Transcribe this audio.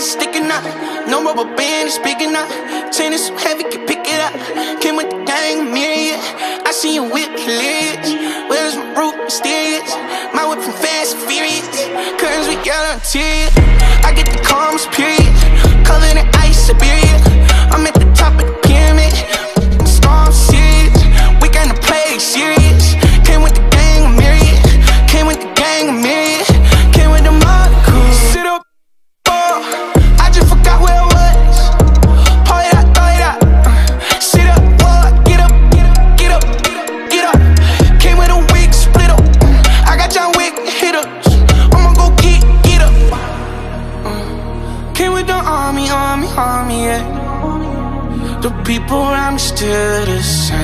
is sticking out. No rubber band is speaking out. Tennis so heavy, can pick it up. Came with the gang, myriad. I see you whip hilarious. Where's my root mysterious? My whip from Fast and Furious. Curtains with yellow interior. I get the calmest period. Covered in ice, Siberia. I'm at the top of the pyramid. Storm serious. We gonna play serious. Came with the gang, myriad. Came with the gang, myriad. Came with the mud crew. Sit up, I just forgot where I was. Pour it out, throw it out. Sit up, get up, get up, get up, get up. Came with a wig, split up. I got John Wick hitters. I'ma go get up. Came with the army, yeah. The people around me still the same.